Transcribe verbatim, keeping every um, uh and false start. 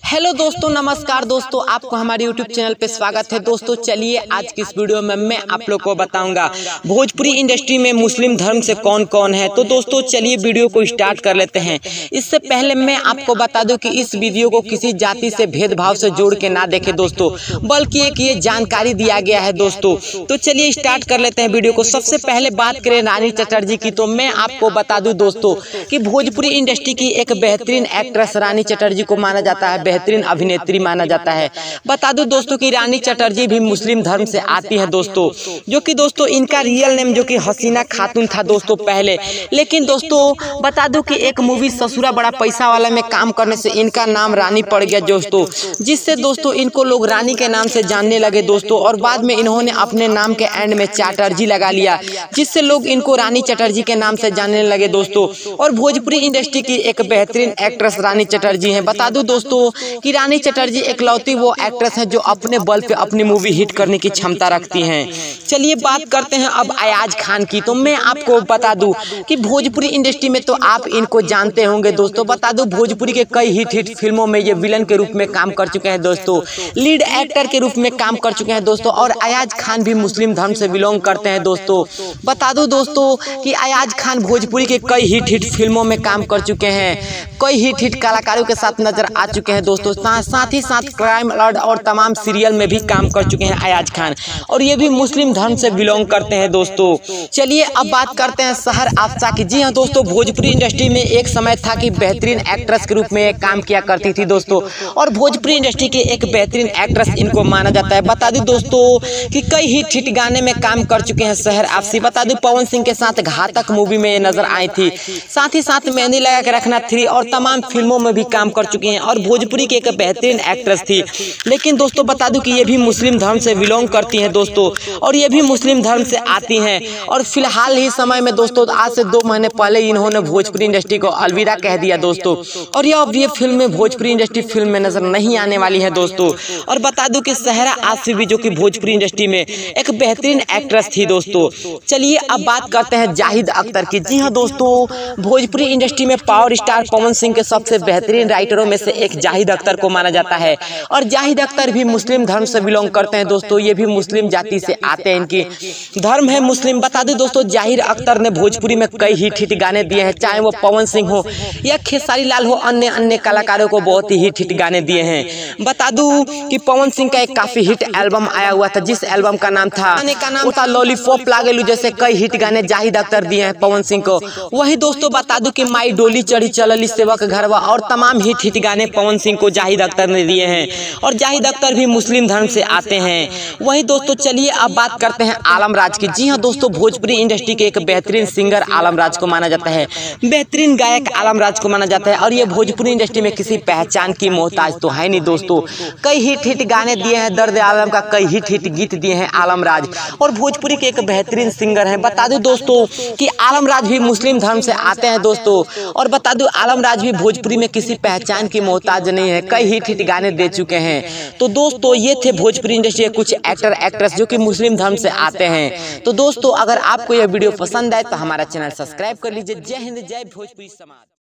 Hello दोस्तों, नमस्कार दोस्तों, आपको हमारे यूट्यूब चैनल पे स्वागत है। दोस्तों चलिए आज की इस वीडियो में मैं आप लोग को बताऊंगा भोजपुरी इंडस्ट्री में मुस्लिम धर्म से कौन कौन है। तो दोस्तों चलिए वीडियो को स्टार्ट कर लेते हैं। इससे पहले मैं आपको बता दूं कि इस वीडियो को किसी जाति से भेदभाव से जोड़ के ना देखें दोस्तों, बल्कि एक ये जानकारी दिया गया है दोस्तों। तो चलिए स्टार्ट कर लेते हैं वीडियो को। सबसे पहले बात करें रानी चटर्जी की, तो मैं आपको बता दूं दोस्तों कि भोजपुरी इंडस्ट्री की एक बेहतरीन एक्ट्रेस रानी चटर्जी को माना जाता है, बेहतरीन अभिनेत्री माना जाता है। बता दूं दोस्तों कि रानी चटर्जी भी मुस्लिम धर्म से आती है दोस्तों, जो कि दोस्तों इनका रियल नेम जो कि हसीना खातून था दोस्तों पहले। लेकिन दोस्तों बता दूं कि एक मूवी ससुरा बड़ा पैसा वाला में काम करने से इनका नाम रानी पड़ गया दोस्तों, जिससे दोस्तों इनको लोग रानी के नाम से जानने लगे दोस्तों। और बाद में इन्होंने अपने नाम के एंड में चटर्जी लगा लिया, जिससे लोग इनको रानी चटर्जी के नाम से जानने लगे दोस्तों। और भोजपुरी इंडस्ट्री की एक बेहतरीन एक्ट्रेस रानी चटर्जी है। बता दूं दोस्तों कि रानी चटर्जी एकलौती वो एक्ट्रेस है जो अपने बल पे अपनी मूवी हिट करने की क्षमता रखती हैं। चलिए बात करते हैं अब अयाज खान की। तो मैं आपको बता दूं कि भोजपुरी इंडस्ट्री में तो आप इनको जानते होंगे दोस्तों। बता दूं भोजपुरी के कई हिट हिट फिल्मों में ये विलन के रूप में काम कर चुके हैं दोस्तों, लीड एक्टर के रूप में काम कर चुके हैं दोस्तों। और अयाज खान भी मुस्लिम धर्म से बिलोंग करते हैं दोस्तों। बता दूं दोस्तों कि अयाज खान भोजपुरी के कई हिट हिट फिल्मों में काम कर चुके हैं, कई हिट हिट कलाकारों के साथ नजर आ चुके हैं दोस्तों। साथ ही साथ क्राइम अलर्ट और तमाम सीरियल में भी काम कर चुके हैं अयाज खान, और ये भी मुस्लिम धर्म से बिलोंग करते हैं दोस्तों। चलिए अब बात करते हैं सहर आफ्शा की। जी हाँ दोस्तों, भोजपुरी इंडस्ट्री में एक समय था कि बेहतरीन एक्ट्रेस के रूप में काम किया करती थी दोस्तों, और भोजपुरी इंडस्ट्री की एक बेहतरीन एक्ट्रेस इनको माना जाता है। बता दें दोस्तों कि कई हिट हिट गाने में काम कर चुके हैं सहर आफ्शा। बता दूं पवन सिंह के साथ घातक मूवी में ये नजर आई थी, साथ ही साथ मेहंदी लगा के रखना थ्री और तमाम फिल्मों में भी काम कर चुके हैं, और भोजपुरी की एक बेहतरीन एक्ट्रेस थी। लेकिन दोस्तों बता दूं कि ये भी मुस्लिम धर्म से बिलोंग करती हैं दोस्तों, और ये भी मुस्लिम धर्म से आती हैं। और फिलहाल ही समय में दोस्तों आज से दो महीने पहले इन्होंने भोजपुरी इंडस्ट्री को अलविदा कह दिया दोस्तों, और ये अब ये फिल्म में भोजपुरी इंडस्ट्री फिल्म में नजर नहीं आने वाली है दोस्तों। और बता दूं कि सहरा आफ्शा भी जो कि भोजपुरी इंडस्ट्री में एक बेहतरीन एक्ट्रेस थी दोस्तों। चलिए अब बात करते हैं जाहिद अख्तर की। जी हाँ दोस्तों, भोजपुरी इंडस्ट्री में पावर स्टार पवन सिंह के सबसे बेहतरीन राइटरों में से एक जाहिद अख्तर को माना जाता है, और जाहिद अख्तर भी मुस्लिम धर्म से बिलोंग करते हैं दोस्तों। ये भी मुस्लिम जाति से आते हैं, इनकी धर्म है मुस्लिम। बता दें दोस्तों जाहिद अख्तर ने भोजपुरी में कई हिट हिट गाने दिए हैं, चाहे वो पवन सिंह हो या खेसारी लाल हो, अन्य अन्य कलाकारों को बहुत ही हिट हिट गाने दिए हैं। बता दूं कि पवन सिंह का एक काफी हिट एल्बम आया हुआ था, जिस एल्बम का नाम था का नाम था लॉलीपॉप लागेलू, जैसे कई हिट गाने जाहिद अख्तर दिए हैं पवन सिंह को। वही दोस्तों बता दूं कि माई डोली चढ़ी चलली सेवक घरवा और तमाम हिट हिट गाने पवन सिंह को जाहिद अख्तर ने दिए हैं, और जाहिद अख्तर भी मुस्लिम धर्म से आते हैं। वही दोस्तों चलिए अब बात करते हैं आलम राज की। जी हाँ दोस्तों, भोजपुरी इंडस्ट्री के एक बेहतरीन सिंगर आलम राज को माना जाता है, बेहतरीन गायक आलम राज को माना जाता है। और ये भोजपुरी इंडस्ट्री में किसी पहचान की मोहताज तो है नहीं दोस्तों, कई हिट हिट गाने दिए हैं, दर्द आलम का कई हिट हिट गीत दिए हैं आलम राज, और भोजपुरी के एक बेहतरीन सिंगर हैं। बता दूं दोस्तों कि आलम राज भी मुस्लिम धर्म से आते हैं दोस्तों, और बता दूं आलम राज भी भोजपुरी में किसी पहचान की मोहताज नहीं है, कई हिट हिट गाने दे चुके हैं। तो दोस्तों ये थे भोजपुरी इंडस्ट्री के कुछ एक्टर एक्ट्रेस जो कि मुस्लिम धर्म से आते हैं। तो दोस्तों अगर आपको यह वीडियो पसंद आए तो हमारा चैनल सब्सक्राइब कर लीजिए। जय हिंद, जय भोजपुरी समाज।